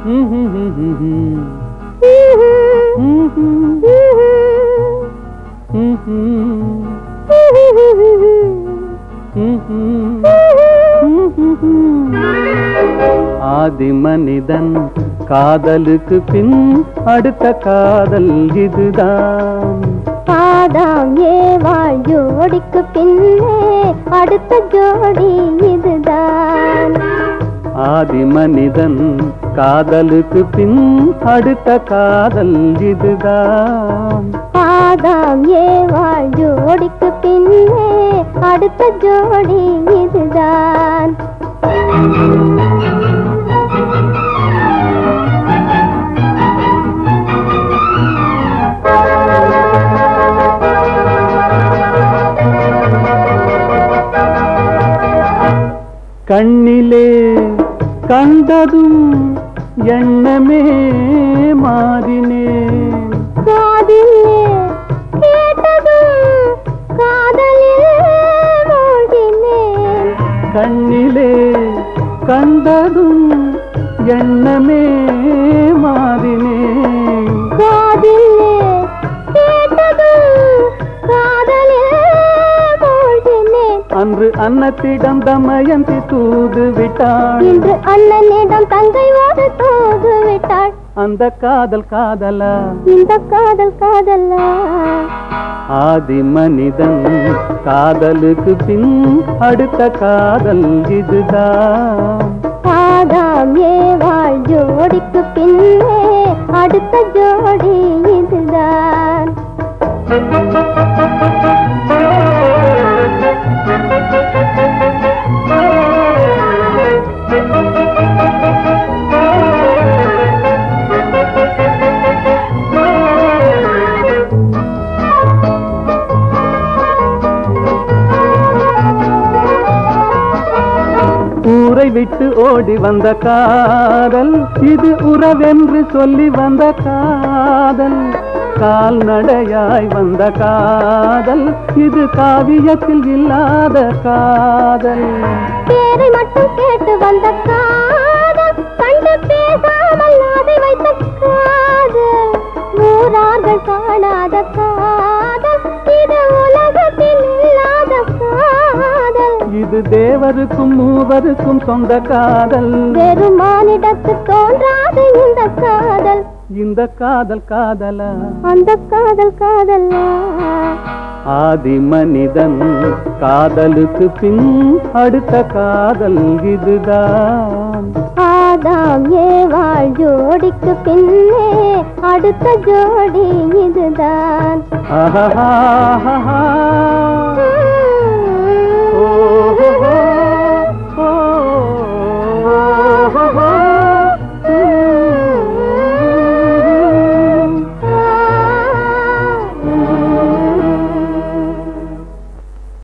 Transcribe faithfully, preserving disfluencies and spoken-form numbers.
ஆதி மனிதன் காதலுக்கு பின் அடுத்த காதல் இதுதான். ஆதாம் ஏவாள் ஜோடிக்கு பின்னே அடுத்த ஜோடி இதுதான். ஆதி மனிதன் காதலுக்கு பின் அடுத்த காதல் இதுதான். ஆதாம் ஏவாள் ஜோடிக்கு பின்னே அடுத்த ஜோடி இதுதான். கண்ணிலே கண்டதும் எண்ணமே மாறினே, காதிலே கேட்டதும் காதலில் மூழ்கினேன். கண்ணிலே கண்டதும் எண்ணமே மாறினே, காதிலே கேட்டதும் காதலில் மூழ்கினேன். அன்று அன்னத்திடம் தமயந்தி தூது விட்டாள், இன்று அண்ணனிடம் தங்கையோடு தூது விட்டாள். அந்த காதல் காதலா, இந்த காதல் காதலா? ஆதி மனிதன் காதலுக்கு பின் அடுத்த காதல் இதுதான். ஆதாம் ஏவாள் ஜோடிக்கு பின்னே அடுத்த ஜோடி இதுதான். ஊரை விட்டு ஓடி வந்த காதல் இது உறவென்று சொல்லி வந்த காதல். கால்நடையாய் வந்த காதல் இது காவியத்தில் இல்லாத காதல். பேரை மட்டும் கேட்டு வந்த காதல், கண்டு பேசாமல் அதை வைத்த காதல். ஊரார்கள் காணாத காதல், இது உலகத்தில் இல்லாத காதல். இது தேவருக்கும் மூவருக்கும் சொந்த காதல். வெறும் மானிடத்து தோன்றாது இந்த காதல். இந்த காதல் காதலா, அந்த காதல் காதலா? ஆதி மனிதன் காதலுக்கு பின் அடுத்த காதல் இதுதான். ஆதாம் ஏவாள் ஜோடிக்கு பின்னே அடுத்த ஜோடி இதுதான். ஆஹா